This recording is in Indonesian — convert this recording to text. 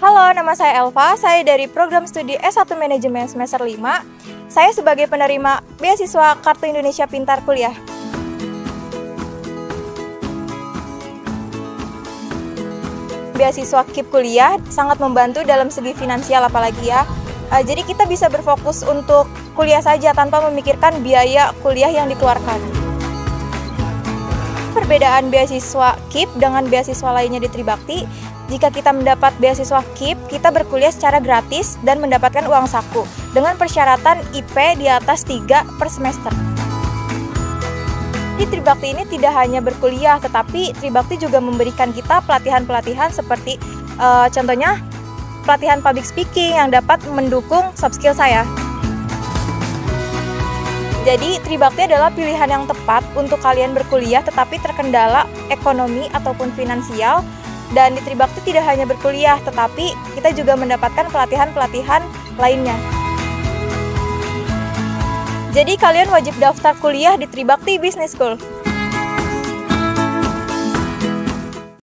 Halo, nama saya Elva. Saya dari program studi S1 Manajemen semester 5. Saya sebagai penerima beasiswa Kartu Indonesia Pintar Kuliah. Beasiswa KIP kuliah sangat membantu dalam segi finansial apalagi ya. Jadi kita bisa berfokus untuk kuliah saja tanpa memikirkan biaya kuliah yang dikeluarkan. Perbedaan beasiswa KIP dengan beasiswa lainnya di Tribakti, jika kita mendapat beasiswa KIP, kita berkuliah secara gratis dan mendapatkan uang saku dengan persyaratan IP di atas 3 per semester. Di Tribakti ini tidak hanya berkuliah, tetapi Tribakti juga memberikan kita pelatihan-pelatihan seperti contohnya pelatihan public speaking yang dapat mendukung soft skill saya. Jadi, Tribakti adalah pilihan yang tepat untuk kalian berkuliah tetapi terkendala ekonomi ataupun finansial. Dan di Tribakti tidak hanya berkuliah, tetapi kita juga mendapatkan pelatihan-pelatihan lainnya. Jadi, kalian wajib daftar kuliah di Tribakti Business School.